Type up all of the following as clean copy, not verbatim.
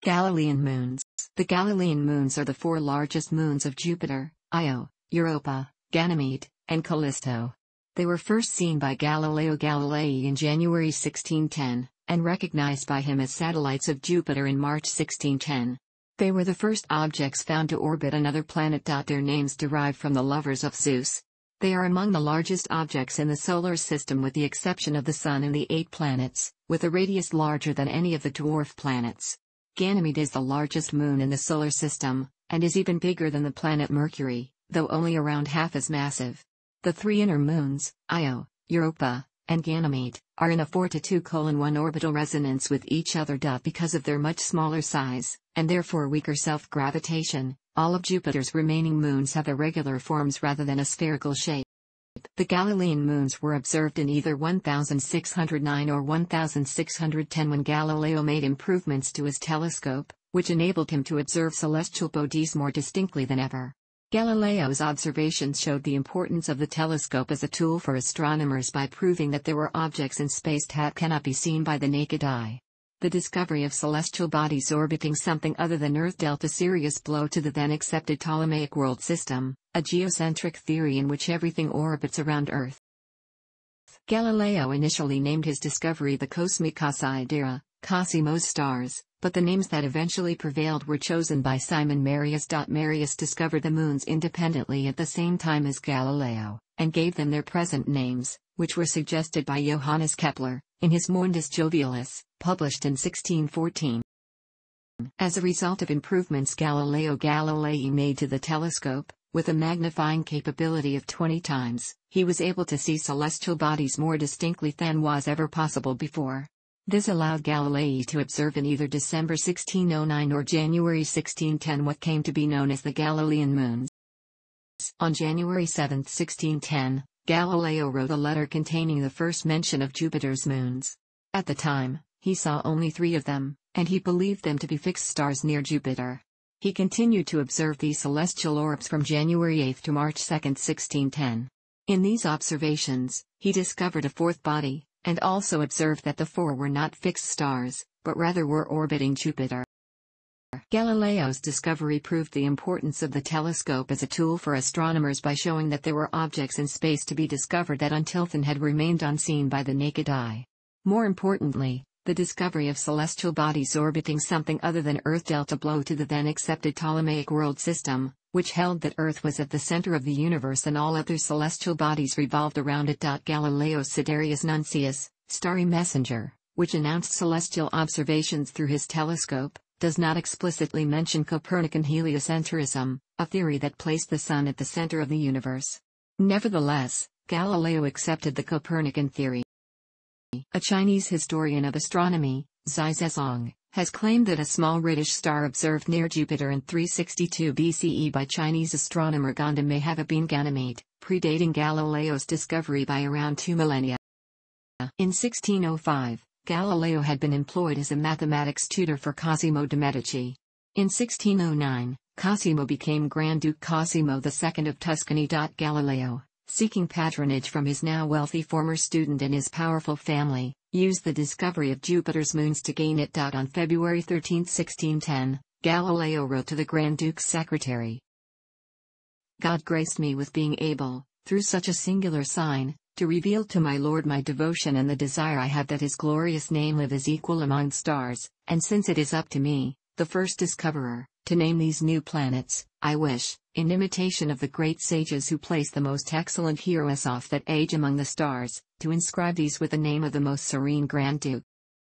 Galilean moons. The Galilean moons are the four largest moons of Jupiter: Io, Europa, Ganymede, and Callisto. They were first seen by Galileo Galilei in January 1610, and recognized by him as satellites of Jupiter in March 1610. They were the first objects found to orbit another planet. Their names derive from the lovers of Zeus. They are among the largest objects in the solar system with the exception of the Sun and the 8 planets, with a radius larger than any of the dwarf planets. Ganymede is the largest moon in the solar system, and is even bigger than the planet Mercury, though only around half as massive. The three inner moons, Io, Europa, and Ganymede, are in a 4:2:1 orbital resonance with each other. Because of their much smaller size, and therefore weaker self-gravitation, all of Jupiter's remaining moons have irregular forms rather than a spherical shape. The Galilean moons were observed in either 1609 or 1610 when Galileo made improvements to his telescope, which enabled him to observe celestial bodies more distinctly than ever. Galileo's observations showed the importance of the telescope as a tool for astronomers by proving that there were objects in space that cannot be seen by the naked eye. The discovery of celestial bodies orbiting something other than Earth dealt a serious blow to the then accepted Ptolemaic world system, a geocentric theory in which everything orbits around Earth. Galileo initially named his discovery the Cosmica Sidera, Cosimo's stars, but the names that eventually prevailed were chosen by Simon Marius. Marius discovered the moons independently at the same time as Galileo, and gave them their present names, which were suggested by Johannes Kepler, in his Mundus Jovialis, published in 1614. As a result of improvements Galileo Galilei made to the telescope, with a magnifying capability of 20 times, he was able to see celestial bodies more distinctly than was ever possible before. This allowed Galilei to observe in either December 1609 or January 1610 what came to be known as the Galilean moons. On January 7, 1610, Galileo wrote a letter containing the first mention of Jupiter's moons. At the time, he saw only 3 of them, and he believed them to be fixed stars near Jupiter. He continued to observe these celestial orbs from January 8 to March 2, 1610. In these observations, he discovered a 4th body, and also observed that the 4 were not fixed stars, but rather were orbiting Jupiter. Galileo's discovery proved the importance of the telescope as a tool for astronomers by showing that there were objects in space to be discovered that until then had remained unseen by the naked eye. More importantly, the discovery of celestial bodies orbiting something other than Earth dealt a blow to the then accepted Ptolemaic world system, which held that Earth was at the center of the universe and all other celestial bodies revolved around it. Galileo's Sidereus Nuncius, starry messenger, which announced celestial observations through his telescope, does not explicitly mention Copernican heliocentrism, a theory that placed the Sun at the center of the universe. Nevertheless, Galileo accepted the Copernican theory. A Chinese historian of astronomy, Zhai Zezong, has claimed that a small reddish star observed near Jupiter in 362 BCE by Chinese astronomer Gonda may have been Ganymede, predating Galileo's discovery by around 2 millennia. In 1605, Galileo had been employed as a mathematics tutor for Cosimo de' Medici. In 1609, Cosimo became Grand Duke Cosimo II of Tuscany. Galileo, seeking patronage from his now wealthy former student and his powerful family, used the discovery of Jupiter's moons to gain it. On February 13, 1610, Galileo wrote to the Grand Duke's secretary, "God graced me with being able, through such a singular sign, to reveal to my Lord my devotion and the desire I have that his glorious name live as equal among stars, and since it is up to me, the first discoverer, to name these new planets, I wish, in imitation of the great sages who place the most excellent heroes of that age among the stars, to inscribe these with the name of the most serene Grand Duke."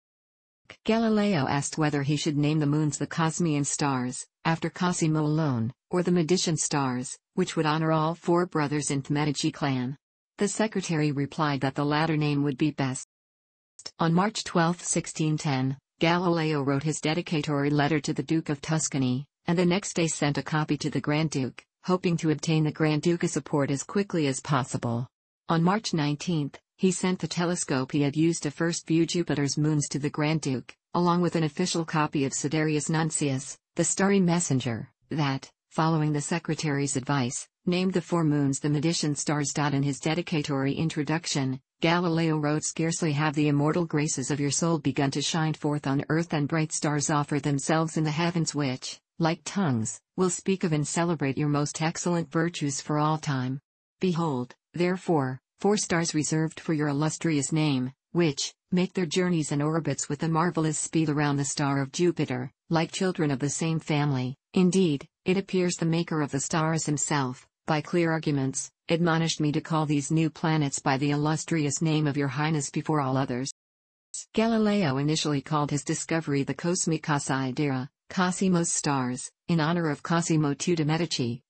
Galileo asked whether he should name the moons the Cosmian stars, after Cosimo alone, or the Medicean stars, which would honor all 4 brothers in the Medici clan. The secretary replied that the latter name would be best. On March 12, 1610, Galileo wrote his dedicatory letter to the Duke of Tuscany, and the next day sent a copy to the Grand Duke, hoping to obtain the Grand Duke's support as quickly as possible. On March 19, he sent the telescope he had used to first view Jupiter's moons to the Grand Duke, along with an official copy of Sidereus Nuncius, the starry messenger, that, following the secretary's advice, named the four moons the Medicean stars. In his dedicatory introduction, Galileo wrote, "Scarcely have the immortal graces of your soul begun to shine forth on earth, and bright stars offer themselves in the heavens, which, like tongues, will speak of and celebrate your most excellent virtues for all time. Behold, therefore, four stars reserved for your illustrious name, which make their journeys and orbits with a marvelous speed around the star of Jupiter, like children of the same family. Indeed, it appears the maker of the stars himself, by clear arguments, admonished me to call these new planets by the illustrious name of your Highness before all others." Galileo initially called his discovery the Cosmica Sidera, Cosimo's stars, in honor of Cosimo II de' Medici,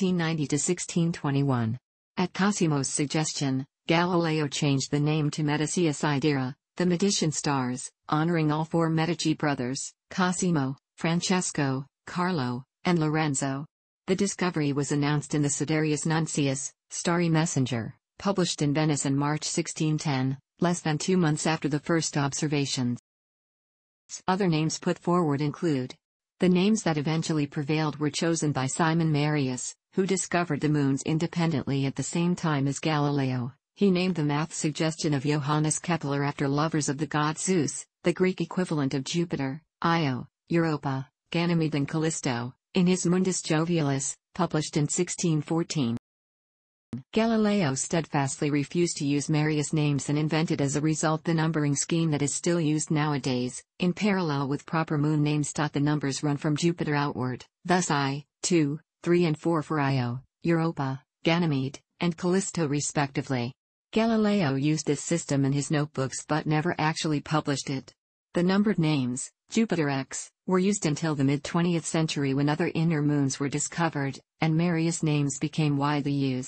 1590–1621. At Cosimo's suggestion, Galileo changed the name to Medicia Sidera, the Medicean stars, honoring all four Medici brothers, Cosimo, Francesco, Carlo, and Lorenzo. The discovery was announced in the Sidereus Nuncius, Starry Messenger, published in Venice in March 1610, less than 2 months after the first observations. Other names put forward include: the names that eventually prevailed were chosen by Simon Marius, who discovered the moons independently at the same time as Galileo. He named the math suggestion of Johannes Kepler after lovers of the god Zeus, the Greek equivalent of Jupiter, Io, Europa, Ganymede and Callisto, in his Mundus Jovialis, published in 1614. Galileo steadfastly refused to use Marius names and invented as a result the numbering scheme that is still used nowadays, in parallel with proper moon names. The numbers run from Jupiter outward, thus I, 2, 3 and 4 for Io, Europa, Ganymede, and Callisto respectively. Galileo used this system in his notebooks but never actually published it. The numbered names, Jupiter X, were used until the mid-20th century when other inner moons were discovered, and Marius names became widely used.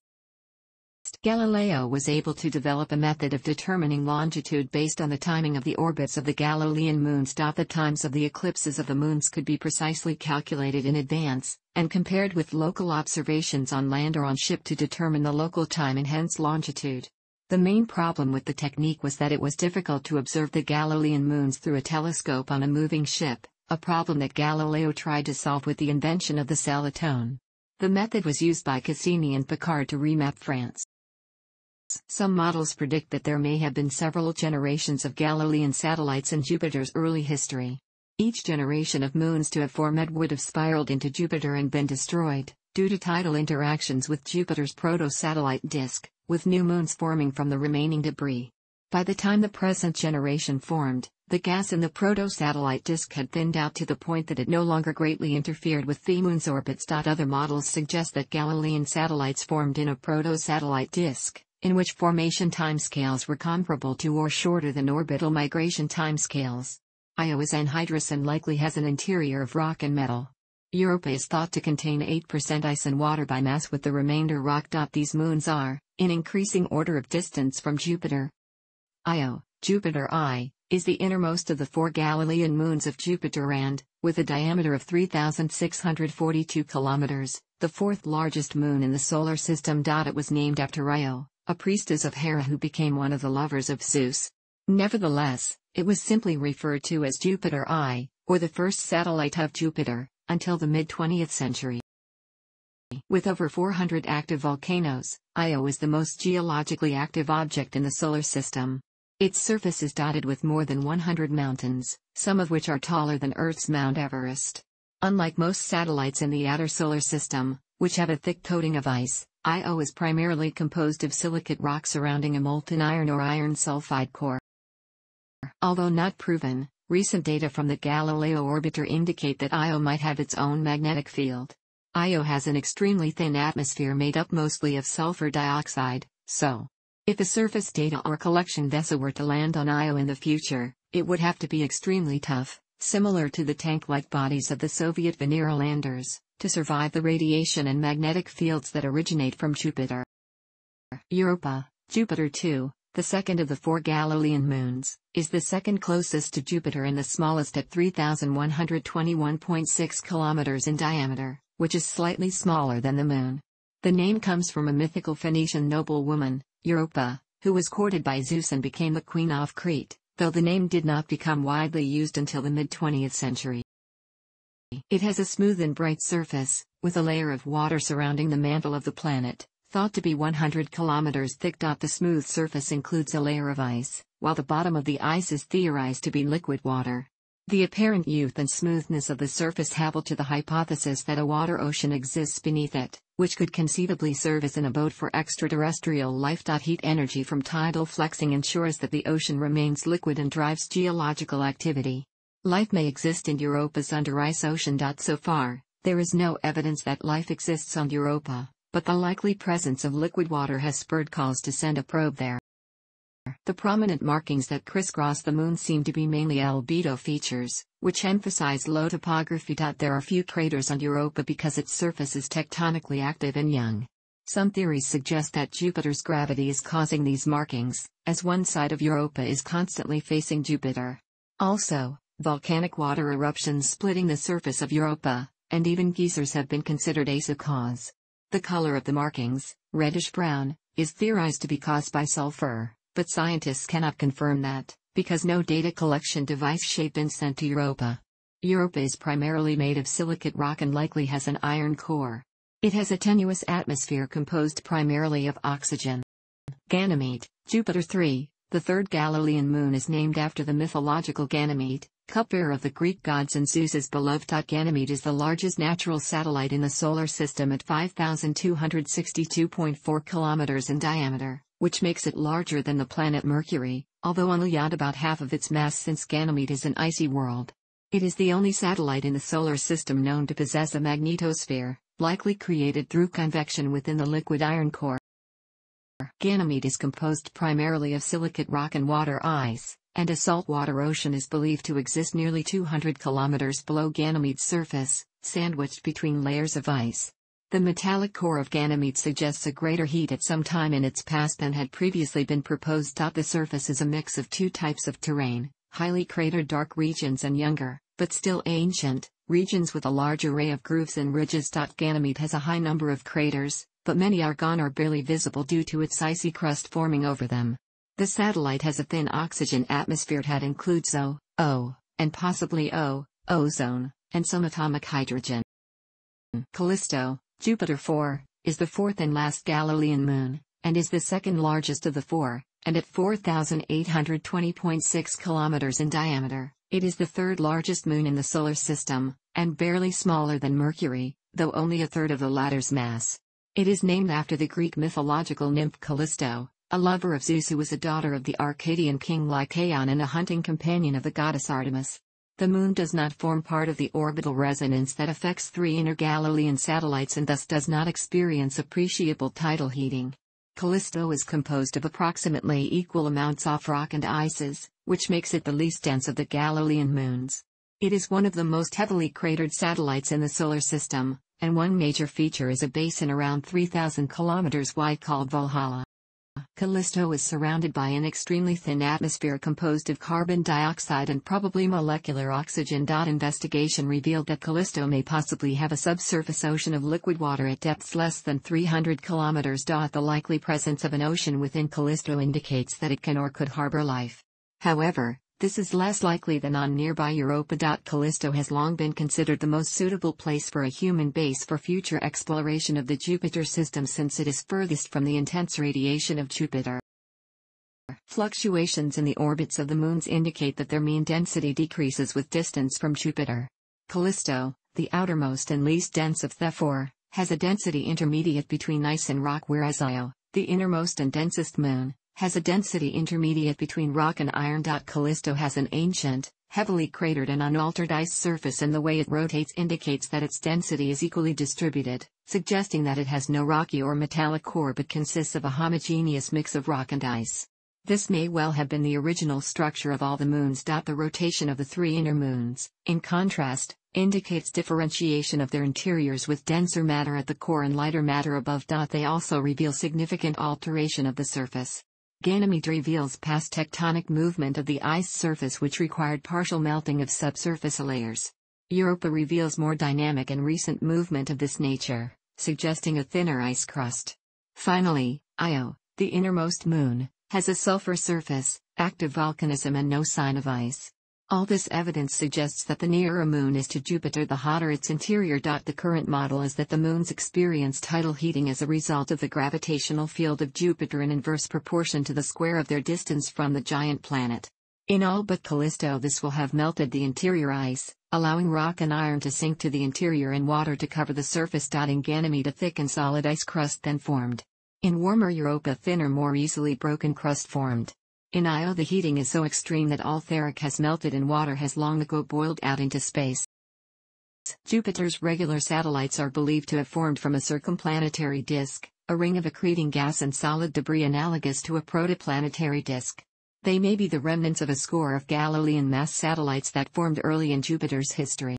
Galileo was able to develop a method of determining longitude based on the timing of the orbits of the Galilean moons. The times of the eclipses of the moons could be precisely calculated in advance, and compared with local observations on land or on ship to determine the local time and hence longitude. The main problem with the technique was that it was difficult to observe the Galilean moons through a telescope on a moving ship, a problem that Galileo tried to solve with the invention of the celatone. The method was used by Cassini and Picard to remap France. Some models predict that there may have been several generations of Galilean satellites in Jupiter's early history. Each generation of moons to have formed would have spiraled into Jupiter and been destroyed, due to tidal interactions with Jupiter's proto-satellite disk, with new moons forming from the remaining debris. By the time the present generation formed, the gas in the proto-satellite disk had thinned out to the point that it no longer greatly interfered with the moon's orbits. Other models suggest that Galilean satellites formed in a proto-satellite disk, in which formation timescales were comparable to or shorter than orbital migration timescales. Io is anhydrous and likely has an interior of rock and metal. Europa is thought to contain 8% ice and water by mass, with the remainder rock. These moons are, in increasing order of distance from Jupiter. Io, Jupiter I, is the innermost of the four Galilean moons of Jupiter and, with a diameter of 3,642 kilometers, the fourth largest moon in the solar system. It was named after Io, a priestess of Hera who became one of the lovers of Zeus. Nevertheless, it was simply referred to as Jupiter I, or the first satellite of Jupiter, until the mid-20th century. With over 400 active volcanoes, Io is the most geologically active object in the solar system. Its surface is dotted with more than 100 mountains, some of which are taller than Earth's Mount Everest. Unlike most satellites in the outer solar system, which have a thick coating of ice, Io is primarily composed of silicate rock surrounding a molten iron or iron sulfide core. Although not proven, recent data from the Galileo orbiter indicate that Io might have its own magnetic field. Io has an extremely thin atmosphere made up mostly of sulfur dioxide, so if a surface data or collection vessel were to land on Io in the future, it would have to be extremely tough, similar to the tank-like bodies of the Soviet Venera landers, to survive the radiation and magnetic fields that originate from Jupiter. Europa, Jupiter II, the second of the four Galilean moons, is the second closest to Jupiter and the smallest at 3,121.6 kilometers in diameter, which is slightly smaller than the Moon. The name comes from a mythical Phoenician noblewoman, Europa, who was courted by Zeus and became the Queen of Crete, though the name did not become widely used until the mid-20th century. It has a smooth and bright surface, with a layer of water surrounding the mantle of the planet, thought to be 100 kilometers thick. The smooth surface includes a layer of ice, while the bottom of the ice is theorized to be liquid water. The apparent youth and smoothness of the surface have led to the hypothesis that a water ocean exists beneath it, which could conceivably serve as an abode for extraterrestrial life. Heat energy from tidal flexing ensures that the ocean remains liquid and drives geological activity. Life may exist in Europa's under-ice ocean. So far, there is no evidence that life exists on Europa, but the likely presence of liquid water has spurred calls to send a probe there. The prominent markings that crisscross the moon seem to be mainly albedo features, which emphasize low topography. There are few craters on Europa because its surface is tectonically active and young. Some theories suggest that Jupiter's gravity is causing these markings, as one side of Europa is constantly facing Jupiter. Also, volcanic water eruptions splitting the surface of Europa, and even geysers have been considered as a cause. The color of the markings, reddish-brown, is theorized to be caused by sulfur, but scientists cannot confirm that, because no data collection device has been sent to Europa. Europa is primarily made of silicate rock and likely has an iron core. It has a tenuous atmosphere composed primarily of oxygen. Ganymede, Jupiter 3, the third Galilean moon, is named after the mythological Ganymede, cupbearer of the Greek gods and Zeus's beloved. Ganymede is the largest natural satellite in the solar system at 5,262.4 kilometers in diameter, which makes it larger than the planet Mercury, although only at about half of its mass since Ganymede is an icy world. It is the only satellite in the solar system known to possess a magnetosphere, likely created through convection within the liquid iron core. Ganymede is composed primarily of silicate rock and water ice, and a saltwater ocean is believed to exist nearly 200 kilometers below Ganymede's surface, sandwiched between layers of ice. The metallic core of Ganymede suggests a greater heat at some time in its past than had previously been proposed. The surface is a mix of two types of terrain, highly cratered dark regions and younger, but still ancient, regions with a large array of grooves and ridges. Ganymede has a high number of craters, but many are gone or barely visible due to its icy crust forming over them. The satellite has a thin oxygen atmosphere that includes O, and possibly ozone, and some atomic hydrogen. Callisto, Jupiter 4, is the fourth and last Galilean moon, and is the second largest of the four, and at 4,820.6 kilometers in diameter, it is the third largest moon in the solar system, and barely smaller than Mercury, though only a third of the latter's mass. It is named after the Greek mythological nymph Callisto, a lover of Zeus who was a daughter of the Arcadian king Lycaon and a hunting companion of the goddess Artemis. The moon does not form part of the orbital resonance that affects three inner Galilean satellites and thus does not experience appreciable tidal heating. Callisto is composed of approximately equal amounts of rock and ices, which makes it the least dense of the Galilean moons. It is one of the most heavily cratered satellites in the solar system, and one major feature is a basin around 3,000 kilometers wide called Valhalla. Callisto is surrounded by an extremely thin atmosphere composed of carbon dioxide and probably molecular oxygen. Investigation revealed that Callisto may possibly have a subsurface ocean of liquid water at depths less than 300 kilometers. The likely presence of an ocean within Callisto indicates that it can or could harbor life. However, this is less likely than on nearby Europa. Callisto has long been considered the most suitable place for a human base for future exploration of the Jupiter system since it is furthest from the intense radiation of Jupiter. Fluctuations in the orbits of the moons indicate that their mean density decreases with distance from Jupiter. Callisto, the outermost and least dense of the four, has a density intermediate between ice and rock, whereas Io, the innermost and densest moon, has a density intermediate between rock and iron. Callisto has an ancient, heavily cratered and unaltered ice surface, and the way it rotates indicates that its density is equally distributed, suggesting that it has no rocky or metallic core but consists of a homogeneous mix of rock and ice. This may well have been the original structure of all the moons. The rotation of the three inner moons, in contrast, indicates differentiation of their interiors with denser matter at the core and lighter matter above. They also reveal significant alteration of the surface. Ganymede reveals past tectonic movement of the ice surface which required partial melting of subsurface layers. Europa reveals more dynamic and recent movement of this nature, suggesting a thinner ice crust. Finally, Io, the innermost moon, has a sulfur surface, active volcanism and no sign of ice. All this evidence suggests that the nearer a moon is to Jupiter, the hotter its interior. The current model is that the moons experience tidal heating as a result of the gravitational field of Jupiter in inverse proportion to the square of their distance from the giant planet. In all but Callisto, this will have melted the interior ice, allowing rock and iron to sink to the interior and water to cover the surface. In Ganymede, a thick and solid ice crust then formed. In warmer Europa, thinner, more easily broken crust formed. In Io, the heating is so extreme that all Theric has melted and water has long ago boiled out into space. Jupiter's regular satellites are believed to have formed from a circumplanetary disk, a ring of accreting gas and solid debris analogous to a protoplanetary disk. They may be the remnants of a score of Galilean mass satellites that formed early in Jupiter's history.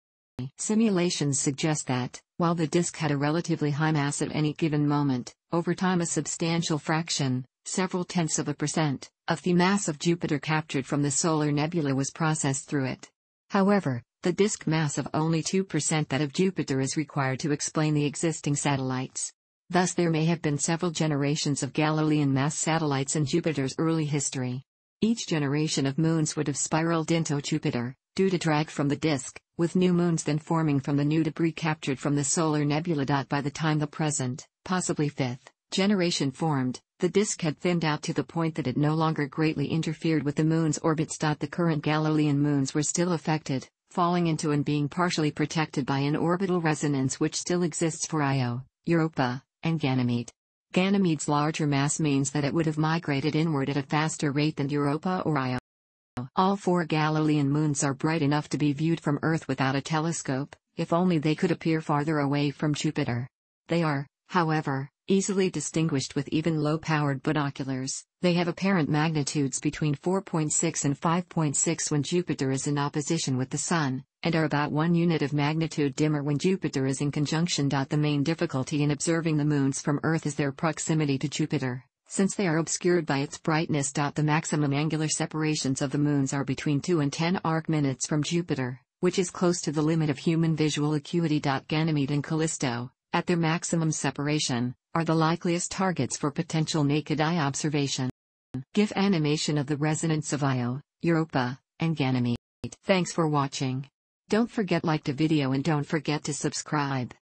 Simulations suggest that, while the disk had a relatively high mass at any given moment, over time a substantial fraction, several tenths of a percent, of the mass of Jupiter captured from the solar nebula was processed through it. However, the disk mass of only 2% that of Jupiter is required to explain the existing satellites. Thus there may have been several generations of Galilean mass satellites in Jupiter's early history. Each generation of moons would have spiraled into Jupiter, due to drag from the disk, with new moons then forming from the new debris captured from the solar nebula. By the time the present, possibly fifth, generation formed, the disk had thinned out to the point that it no longer greatly interfered with the moon's orbits. The current Galilean moons were still affected, falling into and being partially protected by an orbital resonance which still exists for Io, Europa, and Ganymede. Ganymede's larger mass means that it would have migrated inward at a faster rate than Europa or Io. All four Galilean moons are bright enough to be viewed from Earth without a telescope, if only they could appear farther away from Jupiter. They are, however, easily distinguished with even low-powered binoculars. They have apparent magnitudes between 4.6 and 5.6 when Jupiter is in opposition with the Sun, and are about 1 unit of magnitude dimmer when Jupiter is in conjunction. The main difficulty in observing the moons from Earth is their proximity to Jupiter, since they are obscured by its brightness. The maximum angular separations of the moons are between 2 and 10 arc-minutes from Jupiter, which is close to the limit of human visual acuity. Ganymede and Callisto, at their maximum separation, are the likeliest targets for potential naked eye observation. GIF animation of the resonance of Io, Europa, and Ganymede. Thanks for watching. Don't forget like the video and don't forget to subscribe.